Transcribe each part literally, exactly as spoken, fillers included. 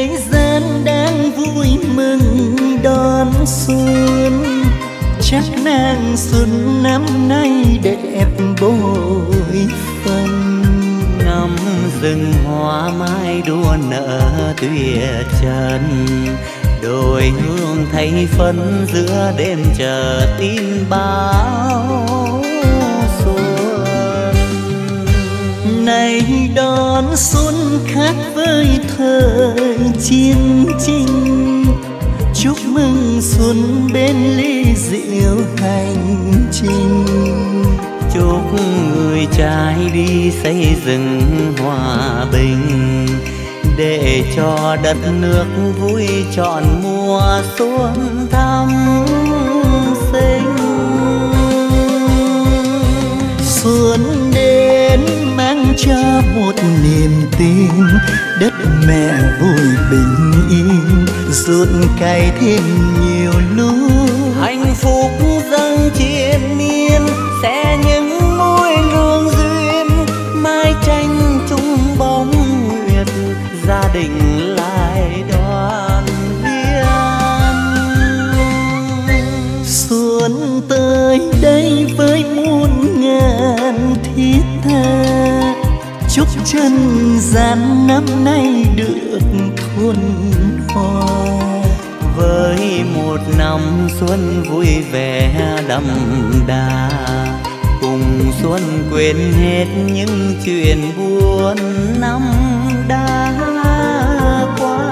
thế gian đang vui mừng đón xuân, chắc nàng xuân năm nay đẹp bội phần. Ngắm rừng hoa mai đua nở tuyệt trần, đồi hương thấy phấn giữa đêm chờ tin báo xuân. Này đón xuân khác với thời chiến tranh, chúc mừng xuân bên ly rượu hành trình. Chúc người trai đi xây dựng hòa bình, để cho đất nước vui trọn mùa xuân thắm sinh. Xuân đến mang cho một niềm tin, đất mẹ vui bình yên, ruộng cày thêm nhiều lúa. Hạnh phúc dâng triền miên, sẽ những mối lương duyên, mai tranh chung bóng nguyệt, gia đình lại đoàn viên. Xuân tới đây với muôn ngàn thiết tha, chúc chân gian năm nay được thuần hoa. Với một năm xuân vui vẻ đậm đà, cùng xuân quên hết những chuyện buồn năm đã qua.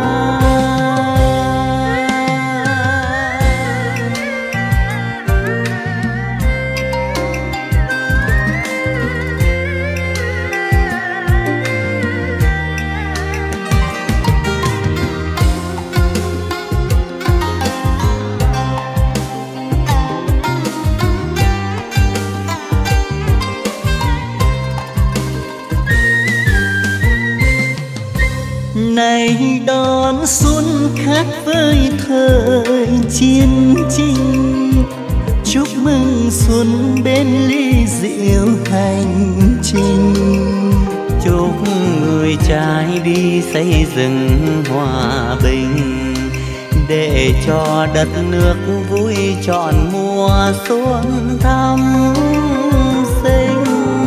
Này đón xuân khác với thời chiến tranh, chúc mừng xuân bên ly rượu hành trình. Chúc người trai đi xây dựng hòa bình, để cho đất nước vui trọn mùa xuân thắm sinh.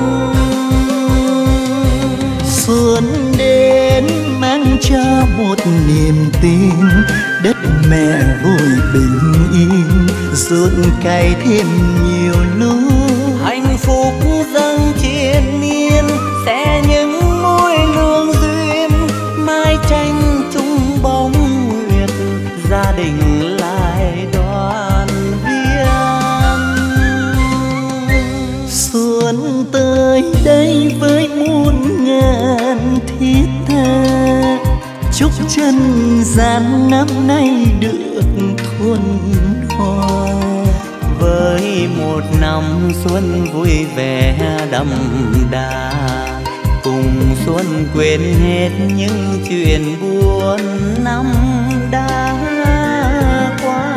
Xuân đến mang cho một niềm tin, đất mẹ vui bình yên, ruộng cày thêm nhiều lúa. Hạnh phúc dâng triền miên, sẽ những mối lương duyên, mai tranh chung bóng nguyệt, gia đình lại đoàn viên. Xuân tới đây với muôn ngàn thiết tha, chúc chân gian năm nay được thuần hoa. Với một năm xuân vui vẻ đậm đà, cùng xuân quên hết những chuyện buồn năm đã qua.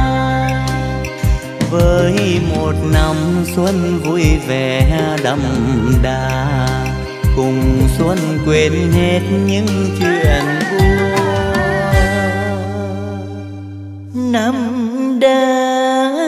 Với một năm xuân vui vẻ đậm đà, cùng xuân quên hết những chuyện buồn Năm đã